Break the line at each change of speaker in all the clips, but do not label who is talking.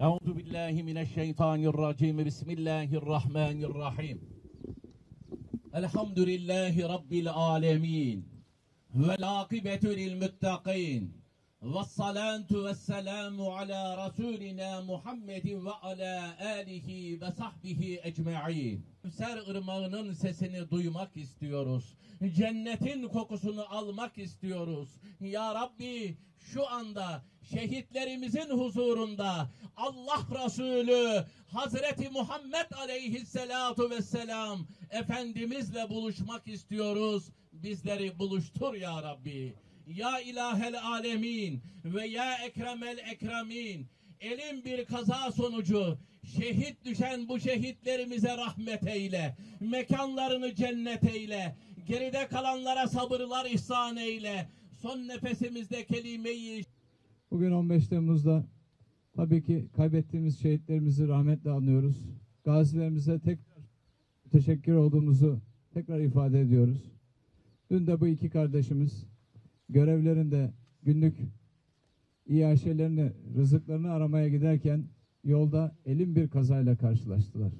Euzu billahi mineşşeytanirracim. Bismillahirrahmanirrahim. Elhamdülillahi Rabbil alemin. Vel akibetu lil muttaqin. Vessalatu vesselamu ala Resulina Muhammedin ve ala alihi ve sahbihi ecma'in. Kevser ırmağının sesini duymak istiyoruz. Cennetin kokusunu almak istiyoruz. Ya Rabbi, şu anda şehitlerimizin huzurunda Allah Resulü Hazreti Muhammed Aleyhisselatu Vesselam Efendimizle buluşmak istiyoruz. Bizleri buluştur ya Rabbi. Ya ilahel alemin ve ya ekremel ekremin. Elin bir kaza sonucu şehit düşen bu şehitlerimize rahmet eyle. Mekanlarını cennet eyle. Geride kalanlara sabırlar ihsan eyle. Son nefesimizde kelimeyi...
Bugün 15 Temmuz'da tabii ki kaybettiğimiz şehitlerimizi rahmetle anıyoruz. Gazilerimize tekrar teşekkür olduğumuzu tekrar ifade ediyoruz. Dün de bu iki kardeşimiz görevlerinde günlük iaşelerini, rızıklarını aramaya giderken yolda elin bir kazayla karşılaştılar.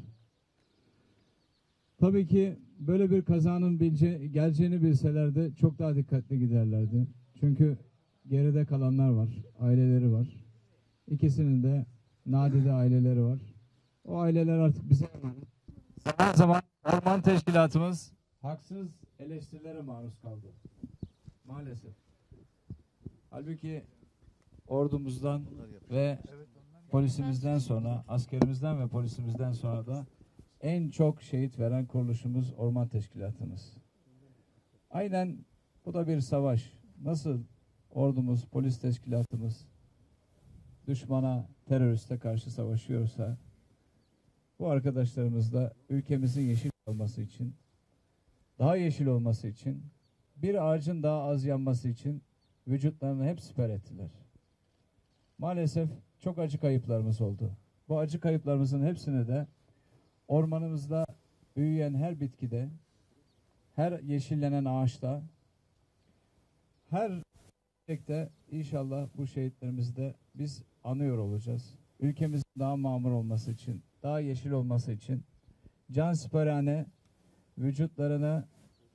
Tabii ki böyle bir kazanın geleceğini bilselerdi çok daha dikkatli giderlerdi. Çünkü geride kalanlar var, aileleri var. İkisinin de nadide aileleri var. O aileler artık bize emanet. Zaman zaman orman teşkilatımız haksız eleştirilere maruz kaldı. Maalesef. Halbuki ordumuzdan ve polisimizden sonra, askerimizden ve polisimizden sonra da en çok şehit veren kuruluşumuz Orman Teşkilatımız. Aynen bu da bir savaş. Nasıl ordumuz, polis teşkilatımız düşmana, teröriste karşı savaşıyorsa bu arkadaşlarımız da ülkemizin yeşil olması için, daha yeşil olması için, bir ağacın daha az yanması için vücutlarını hep siper ettiler. Maalesef çok acı kayıplarımız oldu. Bu acı kayıplarımızın hepsini de ormanımızda büyüyen her bitkide, her yeşillenen ağaçta, her çiçekte inşallah bu şehitlerimizi de biz anıyor olacağız. Ülkemizin daha mamur olması için, daha yeşil olması için cansiperane vücutlarını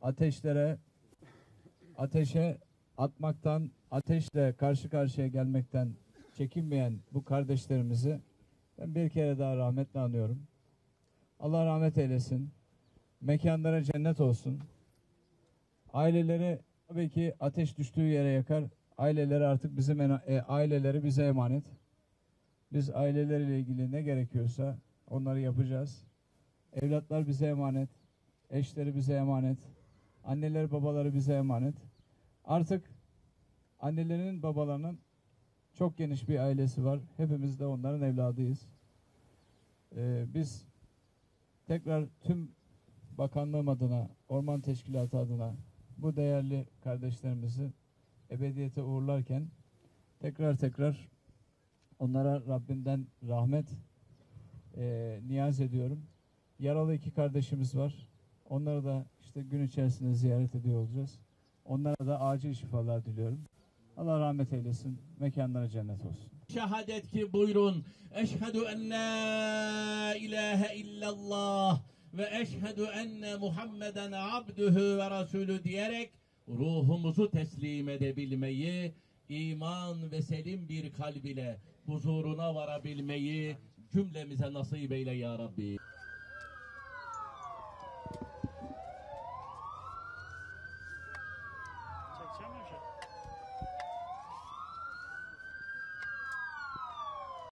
ateşe atmaktan, ateşle karşı karşıya gelmekten çekinmeyen bu kardeşlerimizi ben bir kere daha rahmetle anıyorum. Allah rahmet eylesin. Mekanlara cennet olsun. Aileleri tabii ki ateş düştüğü yere yakar. Aileleri artık aileleri bize emanet. Biz aileleriyle ilgili ne gerekiyorsa onları yapacağız. Evlatlar bize emanet. Eşleri bize emanet. Anneleri babaları bize emanet. Artık annelerinin babalarının çok geniş bir ailesi var. Hepimiz de onların evladıyız. Biz tekrar tüm bakanlığım adına, Orman Teşkilatı adına bu değerli kardeşlerimizi ebediyete uğurlarken tekrar onlara Rabbimden rahmet niyaz ediyorum. Yaralı iki kardeşimiz var. Onları da işte gün içerisinde ziyaret ediyor olacağız. Onlara da acil şifalar diliyorum. Allah rahmet eylesin. Mekanları cennet olsun.
Şehadet ki buyurun. Eşhedü en la ilahe illallah ve eşhedü enne Muhammeden abdühü ve resulü diyerek ruhumuzu teslim edebilmeyi, iman ve selim bir kalb ile huzuruna varabilmeyi cümlemize nasip eyle ya Rabbi.